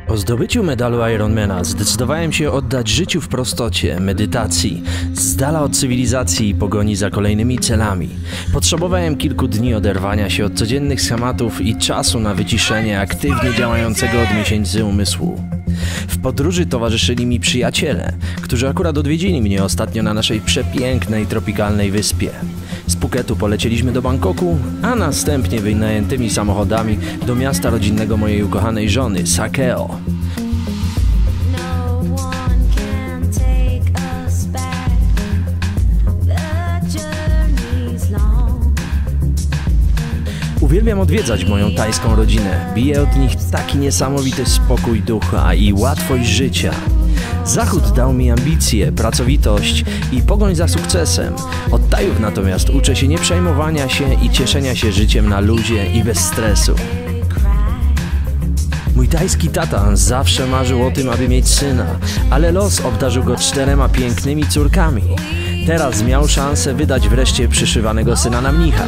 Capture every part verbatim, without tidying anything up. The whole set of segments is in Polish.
Po zdobyciu medalu Ironmana zdecydowałem się oddać życiu w prostocie, medytacji, z dala od cywilizacji i pogoni za kolejnymi celami. Potrzebowałem kilku dni oderwania się od codziennych schematów i czasu na wyciszenie aktywnie działającego od miesięcy umysłu. W podróży towarzyszyli mi przyjaciele, którzy akurat odwiedzili mnie ostatnio na naszej przepięknej, tropikalnej wyspie. Z Phuketu polecieliśmy do Bangkoku, a następnie wynajętymi samochodami do miasta rodzinnego mojej ukochanej żony, Sakeo. Uwielbiam odwiedzać moją tajską rodzinę. Bije od nich taki niesamowity spokój ducha i łatwość życia. Zachód dał mi ambicje, pracowitość i pogoń za sukcesem. Od Tajów natomiast uczę się nieprzejmowania się i cieszenia się życiem na luzie i bez stresu. Mój tajski tata zawsze marzył o tym, aby mieć syna, ale los obdarzył go czterema pięknymi córkami. Teraz miał szansę wydać wreszcie przyszywanego syna na mnicha.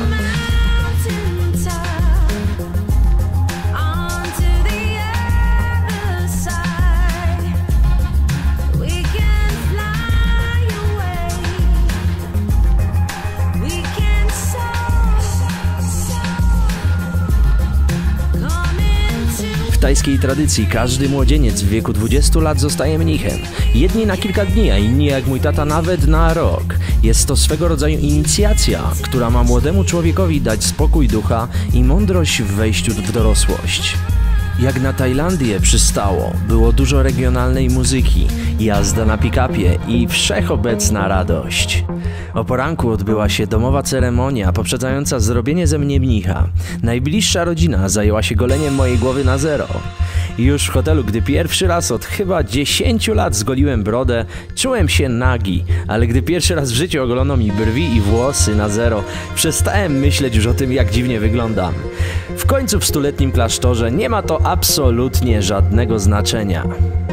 W tajskiej tradycji każdy młodzieniec w wieku dwudziestu lat zostaje mnichem. Jedni na kilka dni, a inni jak mój tata nawet na rok. Jest to swego rodzaju inicjacja, która ma młodemu człowiekowi dać spokój ducha i mądrość w wejściu w dorosłość. Jak na Tajlandię przystało, było dużo regionalnej muzyki, jazda na pick-upie i wszechobecna radość. O poranku odbyła się domowa ceremonia poprzedzająca zrobienie ze mnie mnicha. Najbliższa rodzina zajęła się goleniem mojej głowy na zero. I już w hotelu, gdy pierwszy raz od chyba dziesięciu lat zgoliłem brodę, czułem się nagi, ale gdy pierwszy raz w życiu ogolono mi brwi i włosy na zero, przestałem myśleć już o tym, jak dziwnie wyglądam. W końcu w stuletnim klasztorze nie ma to absolutnie żadnego znaczenia.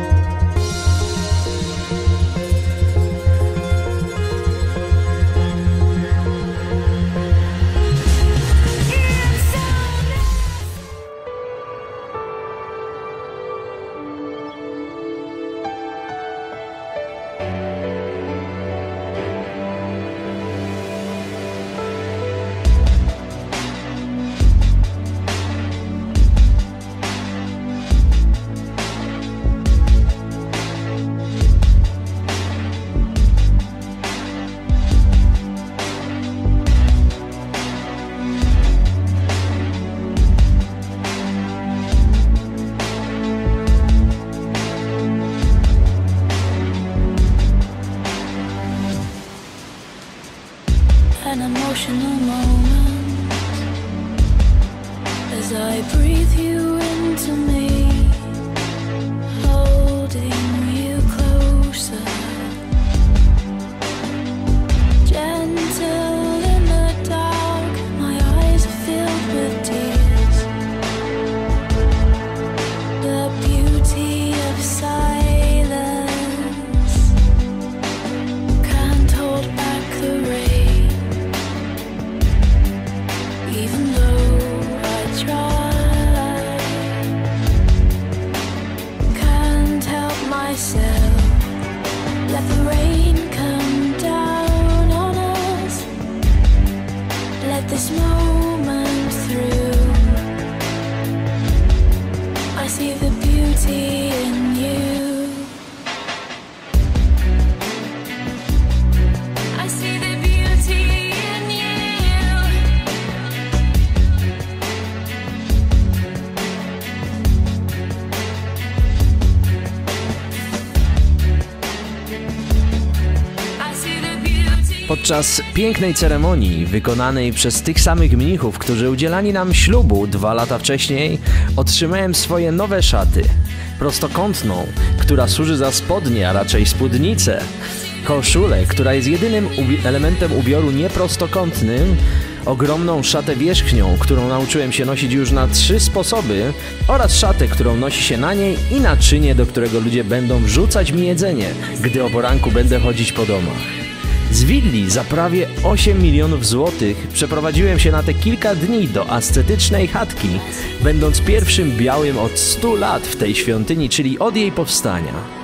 An emotional moment as I breathe you into me, holding you closer, gentle in the dark, my eyes are filled with tears. The beauty of silence can't hold back the rain. Even though I try, can't help myself. Let the rain come down on us. Let this moment through. I see the beauty in you. I see the beauty in you. Podczas pięknej ceremonii wykonanej przez tych samych mnichów, którzy udzielali nam ślubu dwa lata wcześniej, otrzymałem swoje nowe szaty. Prostokątną, która służy za spodnie, a raczej spódnicę. Koszulę, która jest jedynym ubi- elementem ubioru nieprostokątnym. Ogromną szatę wierzchnią, którą nauczyłem się nosić już na trzy sposoby. Oraz szatę, którą nosi się na niej i naczynie, do którego ludzie będą wrzucać mi jedzenie, gdy o poranku będę chodzić po domach. Z willi za prawie osiem milionów złotych przeprowadziłem się na te kilka dni do ascetycznej chatki, będąc pierwszym białym od stu lat w tej świątyni, czyli od jej powstania.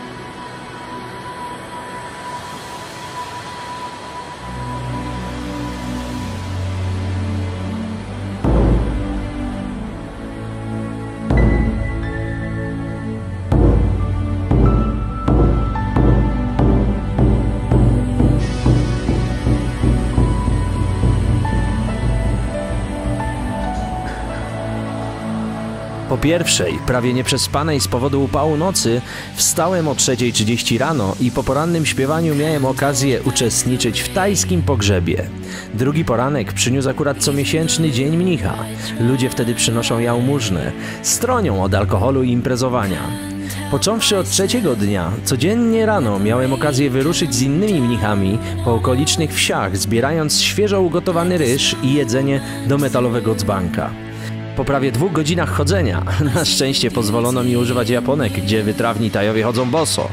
Po pierwszej, prawie nieprzespanej z powodu upału nocy, wstałem o trzeciej trzydzieści rano i po porannym śpiewaniu miałem okazję uczestniczyć w tajskim pogrzebie. Drugi poranek przyniósł akurat comiesięczny Dzień Mnicha. Ludzie wtedy przynoszą jałmużnę, stronią od alkoholu i imprezowania. Począwszy od trzeciego dnia, codziennie rano miałem okazję wyruszyć z innymi mnichami po okolicznych wsiach, zbierając świeżo ugotowany ryż i jedzenie do metalowego dzbanka. Po prawie dwóch godzinach chodzenia, na szczęście pozwolono mi używać japonek, gdzie wytrawni Tajowie chodzą boso.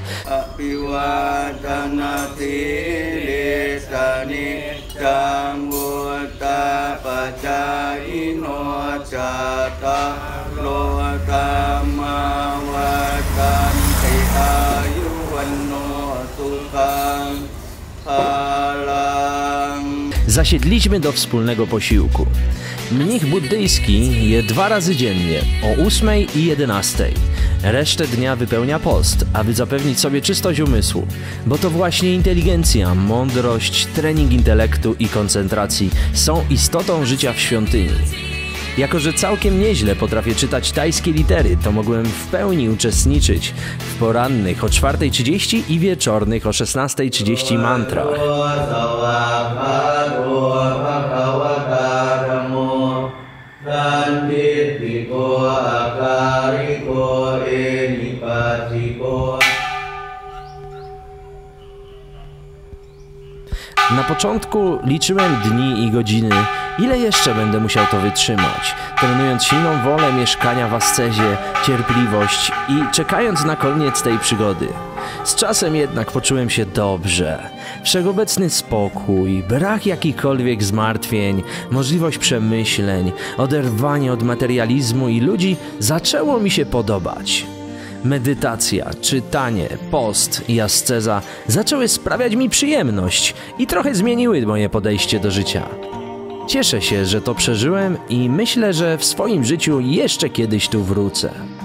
Zasiedliśmy do wspólnego posiłku. Mnich buddyjski je dwa razy dziennie, o ósmej i jedenastej. Resztę dnia wypełnia post, aby zapewnić sobie czystość umysłu, bo to właśnie inteligencja, mądrość, trening intelektu i koncentracji są istotą życia w świątyni. Jako że całkiem nieźle potrafię czytać tajskie litery, to mogłem w pełni uczestniczyć w porannych o czwartej trzydzieści i wieczornych o szesnastej trzydzieści mantrach. Na początku liczyłem dni i godziny, ile jeszcze będę musiał to wytrzymać, trenując silną wolę mieszkania w ascezie, cierpliwość i czekając na koniec tej przygody. Z czasem jednak poczułem się dobrze. Wszechobecny spokój, brak jakichkolwiek zmartwień, możliwość przemyśleń, oderwanie od materializmu i ludzi zaczęło mi się podobać. Medytacja, czytanie, post i asceza zaczęły sprawiać mi przyjemność i trochę zmieniły moje podejście do życia. Cieszę się, że to przeżyłem i myślę, że w swoim życiu jeszcze kiedyś tu wrócę.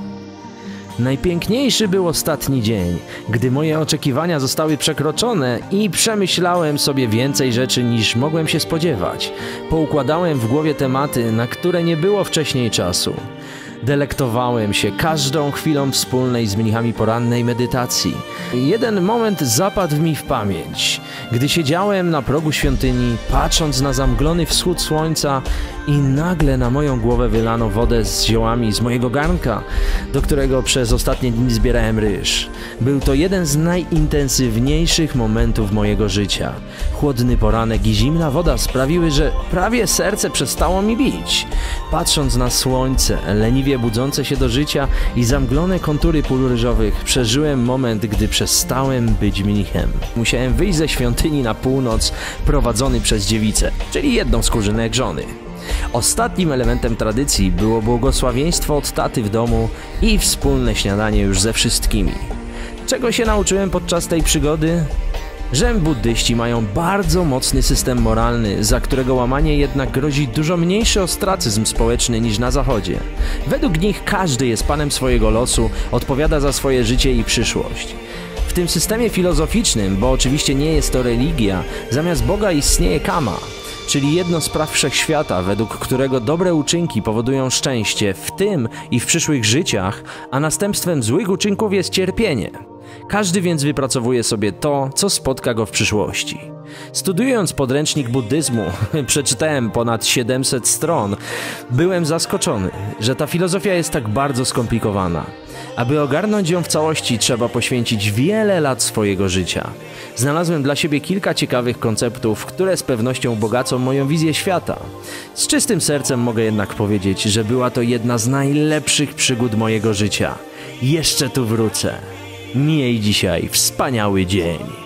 Najpiękniejszy był ostatni dzień, gdy moje oczekiwania zostały przekroczone i przemyślałem sobie więcej rzeczy niż mogłem się spodziewać. Poukładałem w głowie tematy, na które nie było wcześniej czasu. Delektowałem się każdą chwilą wspólnej z mnichami porannej medytacji. Jeden moment zapadł mi w pamięć, gdy siedziałem na progu świątyni, patrząc na zamglony wschód słońca i nagle na moją głowę wylano wodę z ziołami z mojego garnka, do którego przez ostatnie dni zbierałem ryż. Był to jeden z najintensywniejszych momentów mojego życia. Chłodny poranek i zimna woda sprawiły, że prawie serce przestało mi bić. Patrząc na słońce, leniwie budzące się do życia i zamglone kontury pól ryżowych, przeżyłem moment, gdy przestałem być mnichem. Musiałem wyjść ze świątyni na północ, prowadzony przez dziewicę, czyli jedną z kuzzynek żony. Ostatnim elementem tradycji było błogosławieństwo od taty w domu i wspólne śniadanie już ze wszystkimi. Czego się nauczyłem podczas tej przygody? Że buddyści mają bardzo mocny system moralny, za którego łamanie jednak grozi dużo mniejszy ostracyzm społeczny niż na zachodzie. Według nich każdy jest panem swojego losu, odpowiada za swoje życie i przyszłość. W tym systemie filozoficznym, bo oczywiście nie jest to religia, zamiast Boga istnieje kama, czyli jedno z praw wszechświata, według którego dobre uczynki powodują szczęście w tym i w przyszłych życiach, a następstwem złych uczynków jest cierpienie. Każdy więc wypracowuje sobie to, co spotka go w przyszłości. Studiując podręcznik buddyzmu, przeczytałem ponad siedemset stron, byłem zaskoczony, że ta filozofia jest tak bardzo skomplikowana. Aby ogarnąć ją w całości, trzeba poświęcić wiele lat swojego życia. Znalazłem dla siebie kilka ciekawych konceptów, które z pewnością ubogacą moją wizję świata. Z czystym sercem mogę jednak powiedzieć, że była to jedna z najlepszych przygód mojego życia. Jeszcze tu wrócę. Miej dzisiaj wspaniały dzień.